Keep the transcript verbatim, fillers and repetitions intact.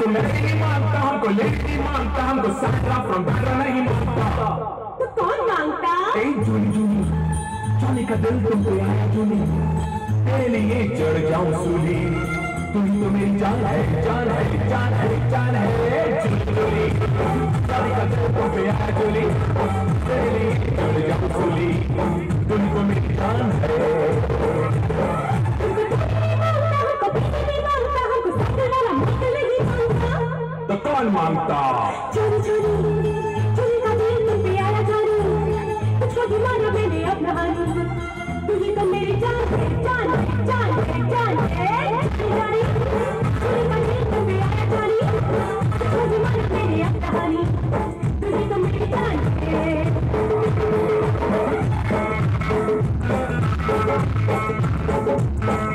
मैं नहीं मानता, हमको लेडी मानता, हमको सारा फ्रॉम बैरा नहीं मानता। तो कौन मांगता? ए जूली जूली, जूली का दिल तुम पे आया जूली, तेरे लिए चढ़ जाऊं सूली, तू ही तो मेरी जान है, जान है, जान है, जान है जूली जूली, जूली का दिल तुम पे आया जूली, तेरे लिए चढ़ जाऊं सूली, तू ही तो मेरी जान है। तो कौन मांगता? चोरी चोरी चोरी का दिल तुम पे आया चोरी, तुझको दीवाना मैंने अपना हानी, तू ही तो मेरी जान है, जान है, जान है, जान है चोरी चोरी का दिल तुम पे आया चोरी, तुझको दीवाना मैंने अपना हानी, तू ही तो मेरी जान है।